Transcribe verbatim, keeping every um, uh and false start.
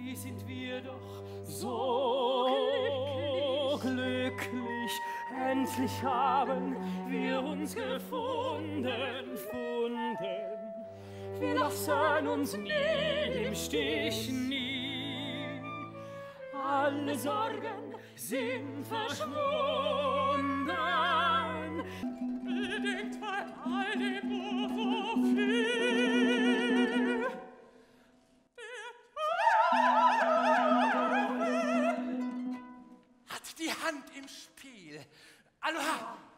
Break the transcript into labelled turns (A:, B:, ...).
A: wie sind wir doch so glücklich. glücklich. Endlich haben wir uns gefunden, gefunden. Wir lassen uns nie im Stich, nie. Alle Sorgen sind verschwunden. Bedenkt bei all dem nur so viel.
B: Hat die Hand im Spiel. Aloha!